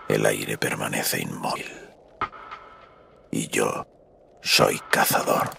El aire permanece inmóvil. Y yo soy cazador.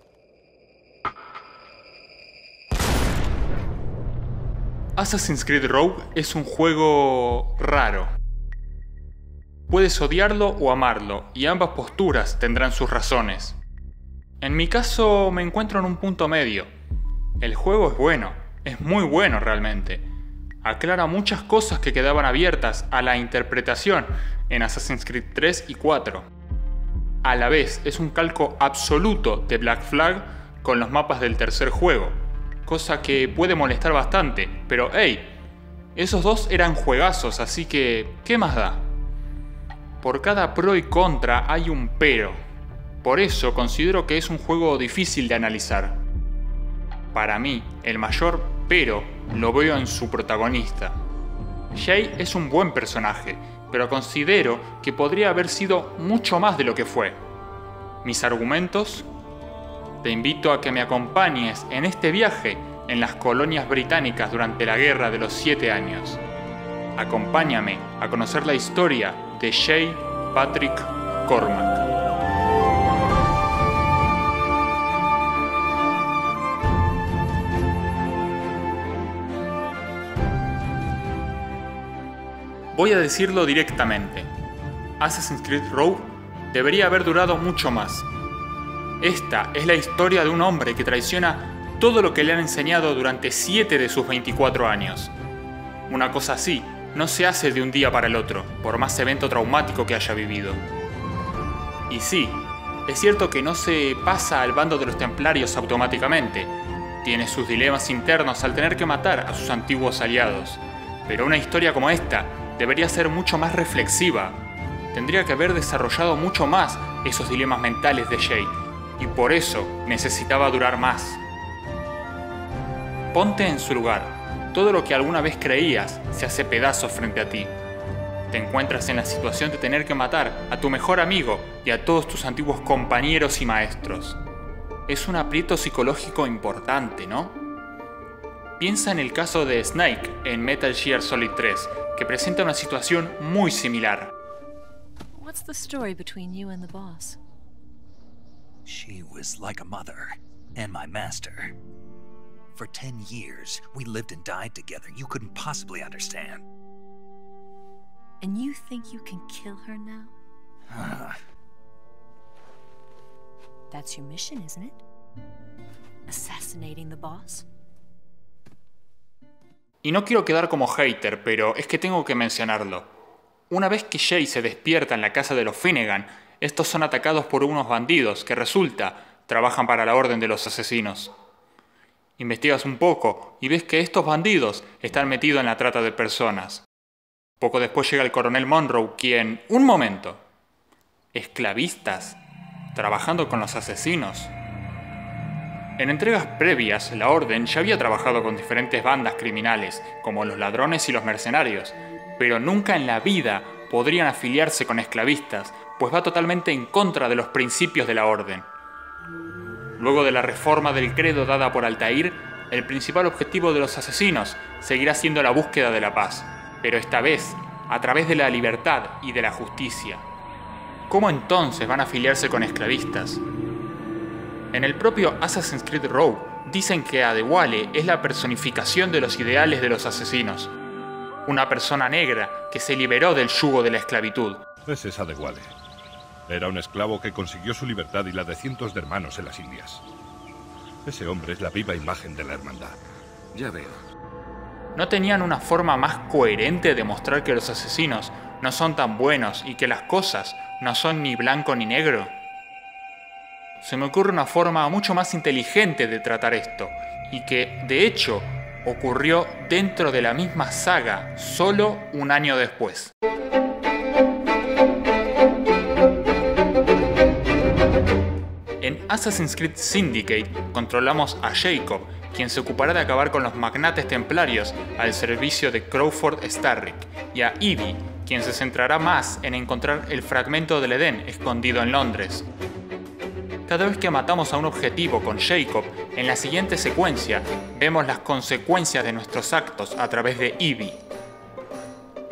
Assassin's Creed Rogue es un juego raro. Puedes odiarlo o amarlo, y ambas posturas tendrán sus razones. En mi caso me encuentro en un punto medio. El juego es bueno, es muy bueno realmente. Aclara muchas cosas que quedaban abiertas a la interpretación en Assassin's Creed 3 y 4. A la vez es un calco absoluto de Black Flag con los mapas del tercer juego, cosa que puede molestar bastante, pero hey, esos dos eran juegazos, así que ¿qué más da? Por cada pro y contra hay un pero. Por eso considero que es un juego difícil de analizar. Para mí, el mayor pero lo veo en su protagonista. Shay es un buen personaje, pero considero que podría haber sido mucho más de lo que fue. ¿Mis argumentos? Te invito a que me acompañes en este viaje en las colonias británicas durante la Guerra de los 7 años. Acompáñame a conocer la historia de Shay Patrick Cormac. Voy a decirlo directamente. Assassin's Creed Rogue debería haber durado mucho más. Esta es la historia de un hombre que traiciona todo lo que le han enseñado durante 7 de sus 24 años. Una cosa así no se hace de un día para el otro, por más evento traumático que haya vivido. Y sí, es cierto que no se pasa al bando de los templarios automáticamente. Tiene sus dilemas internos al tener que matar a sus antiguos aliados. Pero una historia como esta debería ser mucho más reflexiva. Tendría que haber desarrollado mucho más esos dilemas mentales de Shay, y por eso necesitaba durar más. Ponte en su lugar. Todo lo que alguna vez creías se hace pedazos frente a ti. Te encuentras en la situación de tener que matar a tu mejor amigo y a todos tus antiguos compañeros y maestros. Es un aprieto psicológico importante, ¿no? Piensa en el caso de Snake en Metal Gear Solid 3, que presenta una situación muy similar. What's the story between you and the boss? She was like a mother, and my master. For 10 years, we lived and died together. You couldn't possibly understand. And you think you can kill her now? That's your mission, isn't it? Assassinating the boss? Y no quiero quedar como hater, pero es que tengo que mencionarlo. Una vez que Shay se despierta en la casa de los Finnegan, estos son atacados por unos bandidos que trabajan para la Orden de los Asesinos. Investigas un poco y ves que estos bandidos están metidos en la trata de personas. Poco después llega el coronel Monroe, quien... ¡Un momento! ¿Esclavistas? ¿Trabajando con los asesinos? En entregas previas, la Orden ya había trabajado con diferentes bandas criminales, como los ladrones y los mercenarios, pero nunca en la vida podrían afiliarse con esclavistas, pues va totalmente en contra de los principios de la Orden. Luego de la reforma del credo dada por Altair, el principal objetivo de los asesinos seguirá siendo la búsqueda de la paz, pero esta vez a través de la libertad y de la justicia. ¿Cómo entonces van a afiliarse con esclavistas? En el propio Assassin's Creed Rogue dicen que Adewale es la personificación de los ideales de los asesinos. Una persona negra que se liberó del yugo de la esclavitud. Ese es Adewale. Era un esclavo que consiguió su libertad y la de cientos de hermanos en las Indias. Ese hombre es la viva imagen de la hermandad. Ya veo. ¿No tenían una forma más coherente de mostrar que los asesinos no son tan buenos y que las cosas no son ni blanco ni negro? Se me ocurre una forma mucho más inteligente de tratar esto, y que, de hecho, ocurrió dentro de la misma saga, solo un año después. En Assassin's Creed Syndicate controlamos a Jacob, quien se ocupará de acabar con los magnates templarios al servicio de Crawford Starrick, y a Evie, quien se centrará más en encontrar el fragmento del Edén escondido en Londres. Cada vez que matamos a un objetivo con Jacob, en la siguiente secuencia vemos las consecuencias de nuestros actos a través de Evie.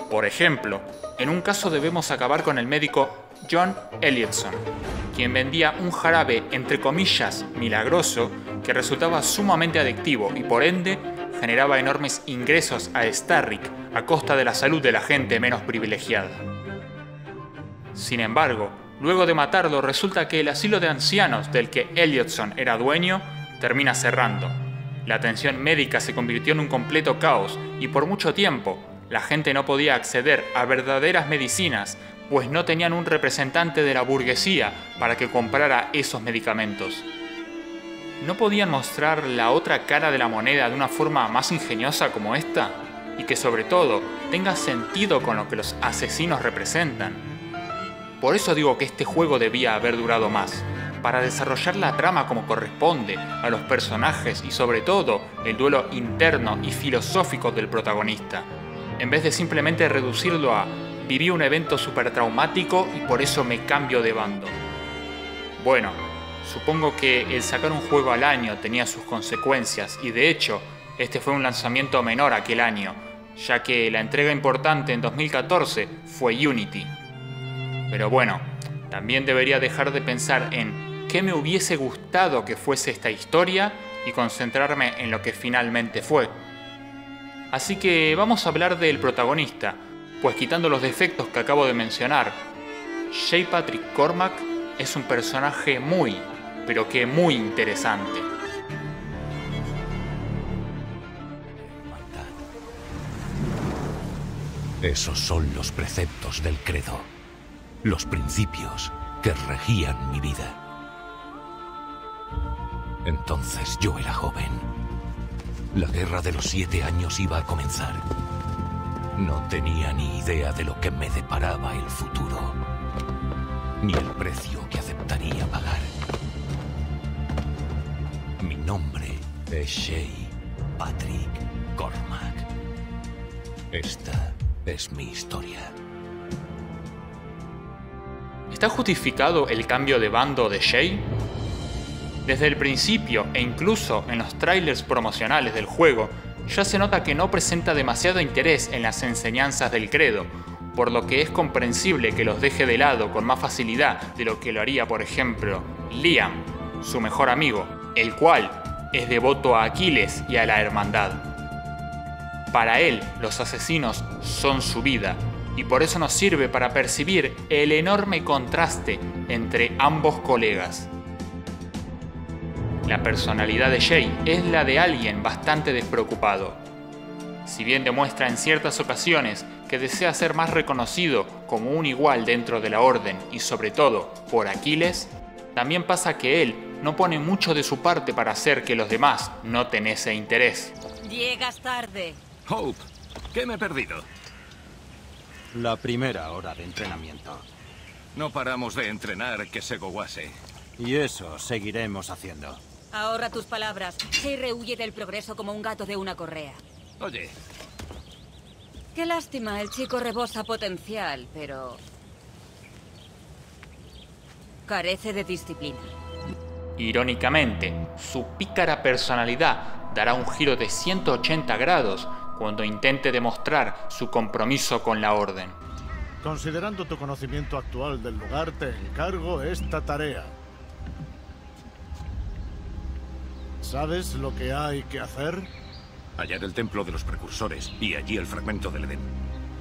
Por ejemplo, en un caso debemos acabar con el médico John Elliotson, quien vendía un jarabe entre comillas milagroso que resultaba sumamente adictivo y por ende generaba enormes ingresos a Starrick a costa de la salud de la gente menos privilegiada. Sin embargo, luego de matarlo resulta que el asilo de ancianos del que Elliotson era dueño termina cerrando. La atención médica se convirtió en un completo caos y por mucho tiempo la gente no podía acceder a verdaderas medicinas, pues no tenían un representante de la burguesía para que comprara esos medicamentos. ¿No podían mostrar la otra cara de la moneda de una forma más ingeniosa como esta? Y que sobre todo tenga sentido con lo que los asesinos representan. Por eso digo que este juego debía haber durado más, para desarrollar la trama como corresponde, a los personajes y sobre todo el duelo interno y filosófico del protagonista, en vez de simplemente reducirlo a viví un evento súper traumático y por eso me cambio de bando. Bueno, supongo que el sacar un juego al año tenía sus consecuencias y de hecho este fue un lanzamiento menor aquel año, ya que la entrega importante en 2014 fue Unity. Pero bueno, también debería dejar de pensar en qué me hubiese gustado que fuese esta historia y concentrarme en lo que finalmente fue. Así que vamos a hablar del protagonista, pues quitando los defectos que acabo de mencionar, J. Patrick Cormac es un personaje muy, pero que muy interesante. Esos son los preceptos del credo, los principios que regían mi vida. Entonces yo era joven. La guerra de los 7 años iba a comenzar. No tenía ni idea de lo que me deparaba el futuro, ni el precio que aceptaría pagar. Mi nombre es J. Patrick Cormac. Esta es mi historia. ¿Está justificado el cambio de bando de Jay? Desde el principio e incluso en los trailers promocionales del juego, ya se nota que no presenta demasiado interés en las enseñanzas del credo, por lo que es comprensible que los deje de lado con más facilidad de lo que lo haría, por ejemplo, Liam, su mejor amigo, el cual es devoto a Aquiles y a la hermandad. Para él, los asesinos son su vida, y por eso nos sirve para percibir el enorme contraste entre ambos colegas. La personalidad de Jay es la de alguien bastante despreocupado. Si bien demuestra en ciertas ocasiones que desea ser más reconocido como un igual dentro de la orden y sobre todo por Aquiles, también pasa que él no pone mucho de su parte para hacer que los demás noten ese interés. Llegas tarde. Hope, ¿qué me he perdido? La primera hora de entrenamiento. No paramos de entrenar, que se goguase. Y eso seguiremos haciendo. Ahorra tus palabras. Se rehuye del progreso como un gato de una correa. Oye, Qué lástima, el chico rebosa potencial, pero carece de disciplina. Irónicamente, su pícara personalidad dará un giro de 180 grados cuando intente demostrar su compromiso con la orden. Considerando tu conocimiento actual del lugar, te encargo esta tarea. ¿Sabes lo que hay que hacer? hallar el templo de los precursores y allí el fragmento del Edén.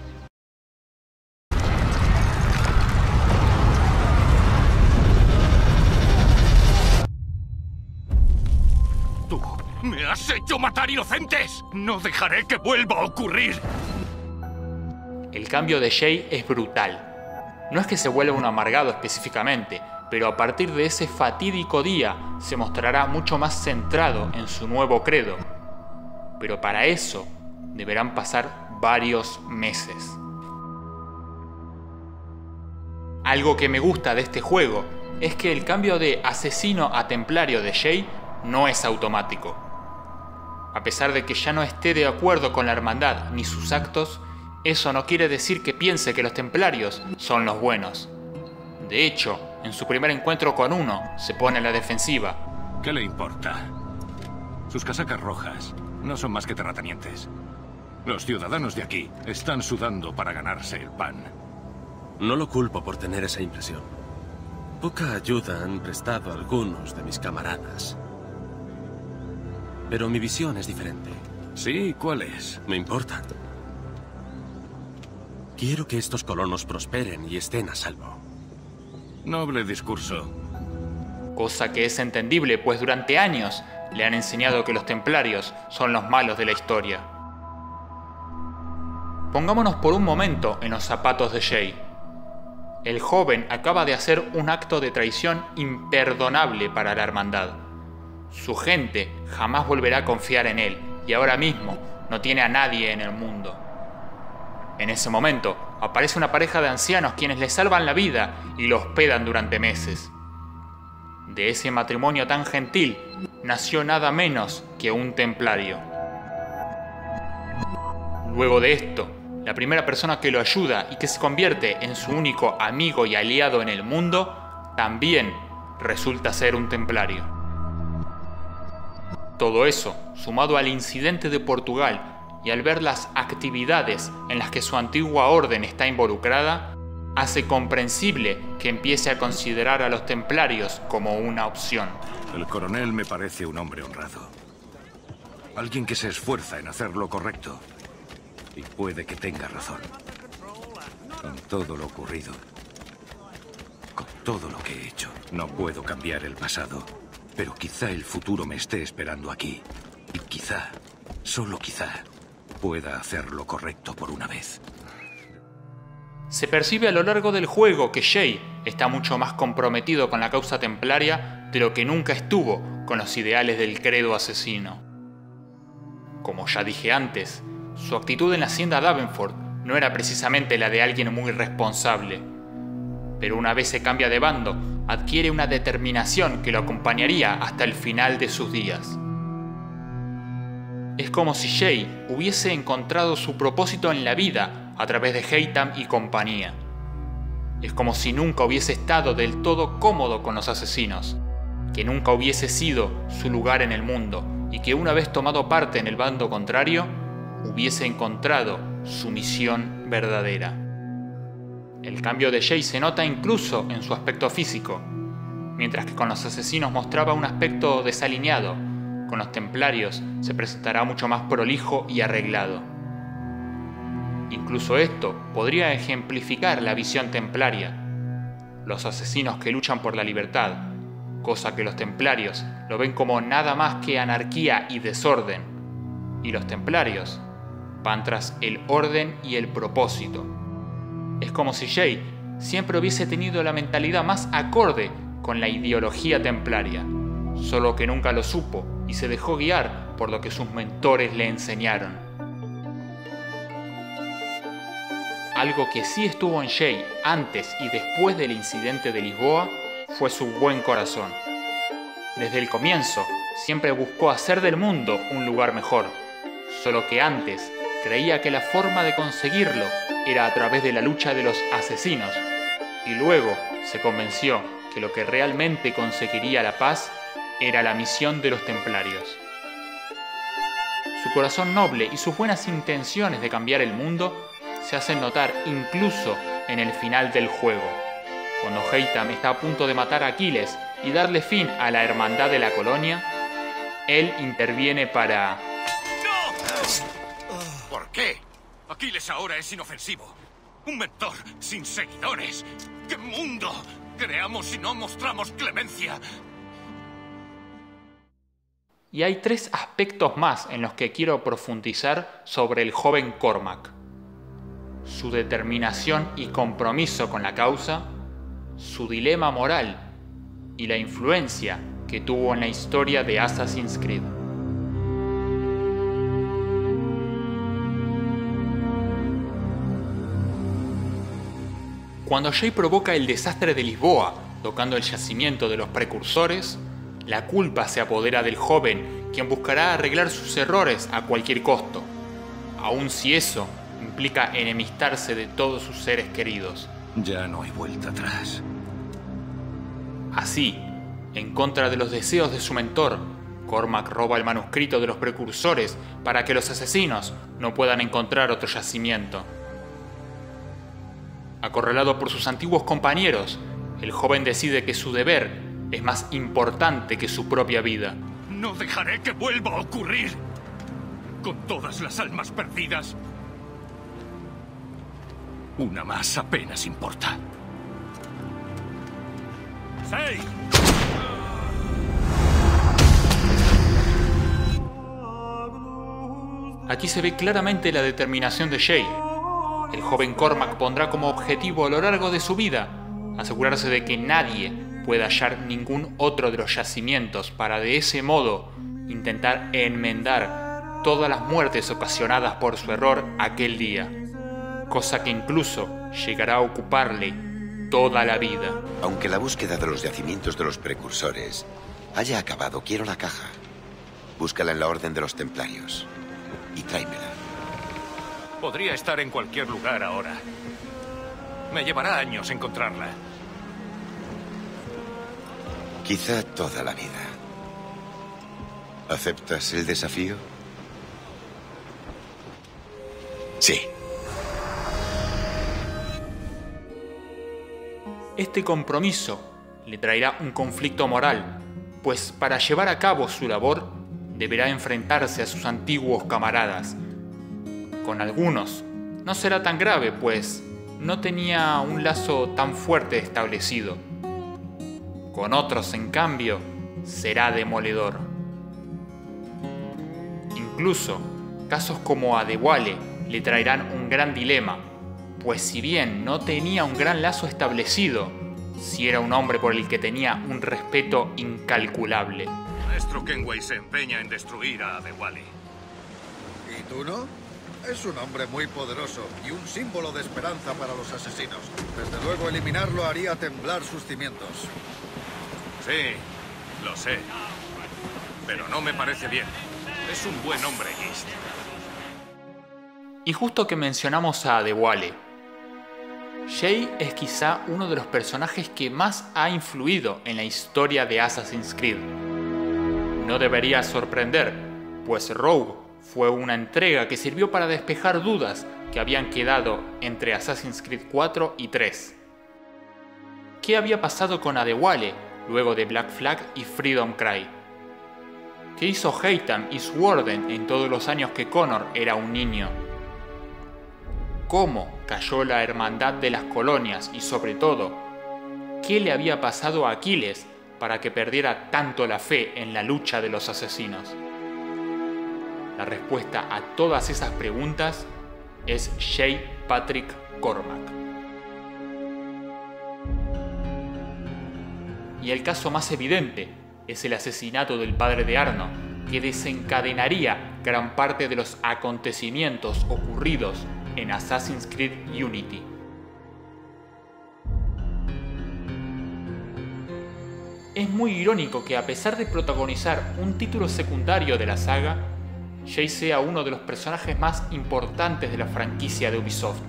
¡Tú me has hecho matar inocentes! ¡No dejaré que vuelva a ocurrir! El cambio de Jay es brutal. No es que se vuelva un amargado específicamente, pero a partir de ese fatídico día se mostrará mucho más centrado en su nuevo credo. Pero para eso deberán pasar varios meses. Algo que me gusta de este juego es que el cambio de asesino a templario de Jay no es automático. A pesar de que ya no esté de acuerdo con la hermandad ni sus actos, eso no quiere decir que piense que los templarios son los buenos. De hecho, en su primer encuentro con uno, se pone a la defensiva. ¿Qué le importa? Sus casacas rojas no son más que terratenientes. Los ciudadanos de aquí están sudando para ganarse el pan. No lo culpo por tener esa impresión. Poca ayuda han prestado algunos de mis camaradas. Pero mi visión es diferente. ¿Sí? ¿Cuál es? Me importa. Quiero que estos colonos prosperen y estén a salvo. Noble discurso. Cosa que es entendible, pues durante años le han enseñado que los templarios son los malos de la historia. Pongámonos por un momento en los zapatos de Jay. El joven acaba de hacer un acto de traición imperdonable para la hermandad. Su gente jamás volverá a confiar en él y ahora mismo no tiene a nadie en el mundo. En ese momento aparece una pareja de ancianos quienes le salvan la vida y lo hospedan durante meses. De ese matrimonio tan gentil nació nada menos que un templario. Luego de esto, la primera persona que lo ayuda y que se convierte en su único amigo y aliado en el mundo, también resulta ser un templario. Todo eso, sumado al incidente de Portugal y al ver las actividades en las que su antigua orden está involucrada, hace comprensible que empiece a considerar a los templarios como una opción. El coronel me parece un hombre honrado. Alguien que se esfuerza en hacer lo correcto. Y puede que tenga razón. Con todo lo ocurrido, con todo lo que he hecho, no puedo cambiar el pasado. Pero quizá el futuro me esté esperando aquí. Y quizá, solo quizá, pueda hacer lo correcto por una vez. Se percibe a lo largo del juego que Jay está mucho más comprometido con la causa templaria de lo que nunca estuvo con los ideales del credo asesino. Como ya dije antes, su actitud en la hacienda Davenport no era precisamente la de alguien muy responsable. Pero una vez se cambia de bando, adquiere una determinación que lo acompañaría hasta el final de sus días. Es como si Jay hubiese encontrado su propósito en la vida a través de Haytham y compañía. Es como si nunca hubiese estado del todo cómodo con los asesinos, que nunca hubiese sido su lugar en el mundo y que una vez tomado parte en el bando contrario, hubiese encontrado su misión verdadera. El cambio de Jay se nota incluso en su aspecto físico. Mientras que con los asesinos mostraba un aspecto desalineado, con los templarios se presentará mucho más prolijo y arreglado. Incluso esto podría ejemplificar la visión templaria. Los asesinos que luchan por la libertad, cosa que los templarios lo ven como nada más que anarquía y desorden, y los templarios van tras el orden y el propósito. Es como si Jay siempre hubiese tenido la mentalidad más acorde con la ideología templaria, solo que nunca lo supo y se dejó guiar por lo que sus mentores le enseñaron. Algo que sí estuvo en Jay antes y después del incidente de Lisboa fue su buen corazón. Desde el comienzo, siempre buscó hacer del mundo un lugar mejor, solo que antes creía que la forma de conseguirlo era a través de la lucha de los asesinos, y luego se convenció que lo que realmente conseguiría la paz era la misión de los templarios. Su corazón noble y sus buenas intenciones de cambiar el mundo se hacen notar incluso en el final del juego, cuando Haytham está a punto de matar a Aquiles y darle fin a la hermandad de la colonia. Él interviene para... ¿Por qué? Aquiles ahora es inofensivo. Un mentor sin seguidores. ¿Qué mundo creamos si no mostramos clemencia? Y hay 3 aspectos más en los que quiero profundizar sobre el joven Cormac: su determinación y compromiso con la causa, su dilema moral y la influencia que tuvo en la historia de Assassin's Creed. Cuando Jay provoca el desastre de Lisboa, tocando el yacimiento de los precursores, la culpa se apodera del joven, quien buscará arreglar sus errores a cualquier costo, aun si eso implica enemistarse de todos sus seres queridos. Ya no hay vuelta atrás. Así, en contra de los deseos de su mentor, Cormac roba el manuscrito de los precursores para que los asesinos no puedan encontrar otro yacimiento. Acorralado por sus antiguos compañeros, el joven decide que su deber es más importante que su propia vida. No dejaré que vuelva a ocurrir. Con todas las almas perdidas, una más apenas importa. ¡Hey! Aquí se ve claramente la determinación de Shay. El joven Cormac pondrá como objetivo a lo largo de su vida asegurarse de que nadie pueda hallar ningún otro de los yacimientos para de ese modo intentar enmendar todas las muertes ocasionadas por su error aquel día, cosa que incluso llegará a ocuparle toda la vida. Aunque la búsqueda de los yacimientos de los precursores haya acabado, quiero la caja. Búscala en la Orden de los Templarios y tráemela. Podría estar en cualquier lugar ahora. Me llevará años encontrarla. Quizá toda la vida. ¿Aceptas el desafío? Sí. Este compromiso le traerá un conflicto moral, pues para llevar a cabo su labor deberá enfrentarse a sus antiguos camaradas. Con algunos no será tan grave, pues no tenía un lazo tan fuerte establecido. Con otros, en cambio, será demoledor. Incluso, casos como Adewale le traerán un gran dilema, pues si bien no tenía un gran lazo establecido, sí era un hombre por el que tenía un respeto incalculable. Maestro Kenway se empeña en destruir a Adewale. ¿Y tú no? Es un hombre muy poderoso y un símbolo de esperanza para los asesinos. Desde luego eliminarlo haría temblar sus cimientos. Sí, lo sé. Pero no me parece bien. Es un buen hombre, Gist. Y justo que mencionamos a Adewale, Shay es quizá uno de los personajes que más ha influido en la historia de Assassin's Creed. No debería sorprender, pues Rogue fue una entrega que sirvió para despejar dudas que habían quedado entre Assassin's Creed 4 y 3. ¿Qué había pasado con Adewale luego de Black Flag y Freedom Cry? ¿Qué hizo Haytham y su orden en todos los años que Connor era un niño? ¿Cómo cayó la hermandad de las colonias? Y sobre todo, ¿qué le había pasado a Aquiles para que perdiera tanto la fe en la lucha de los asesinos? La respuesta a todas esas preguntas es Shay Patrick Cormac. Y el caso más evidente es el asesinato del padre de Arno, que desencadenaría gran parte de los acontecimientos ocurridos en Assassin's Creed Unity. Es muy irónico que a pesar de protagonizar un título secundario de la saga, Shay sea uno de los personajes más importantes de la franquicia de Ubisoft.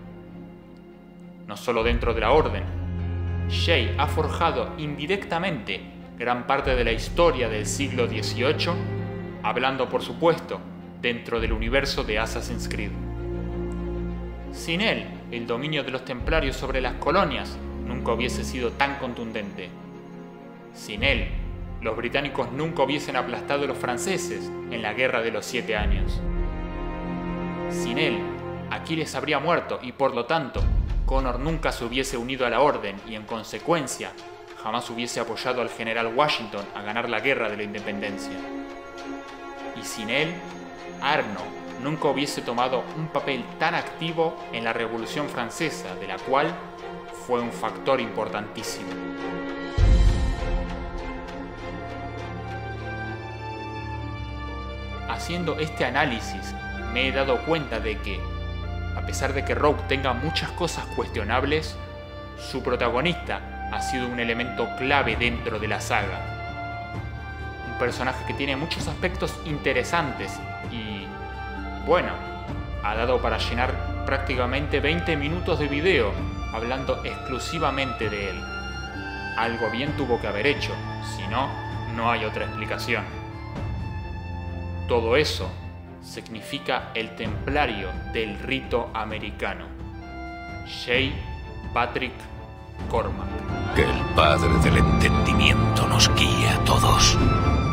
No solo dentro de la Orden, Shay ha forjado indirectamente gran parte de la historia del siglo XVIII, hablando por supuesto dentro del universo de Assassin's Creed. Sin él, el dominio de los templarios sobre las colonias nunca hubiese sido tan contundente. Sin él, los británicos nunca hubiesen aplastado a los franceses en la Guerra de los 7 Años. Sin él, Aquiles habría muerto y por lo tanto, Connor nunca se hubiese unido a la Orden y en consecuencia, jamás hubiese apoyado al general Washington a ganar la Guerra de la Independencia. Y sin él, Arno nunca hubiese tomado un papel tan activo en la Revolución Francesa, de la cual fue un factor importantísimo. Haciendo este análisis, me he dado cuenta de que, a pesar de que Rogue tenga muchas cosas cuestionables, su protagonista ha sido un elemento clave dentro de la saga. Un personaje que tiene muchos aspectos interesantes y, bueno, ha dado para llenar prácticamente 20 minutos de video hablando exclusivamente de él. Algo bien tuvo que haber hecho, si no, no hay otra explicación. Todo eso significa el templario del rito americano. J. Patrick Cormac. Que el Padre del Entendimiento nos guíe a todos.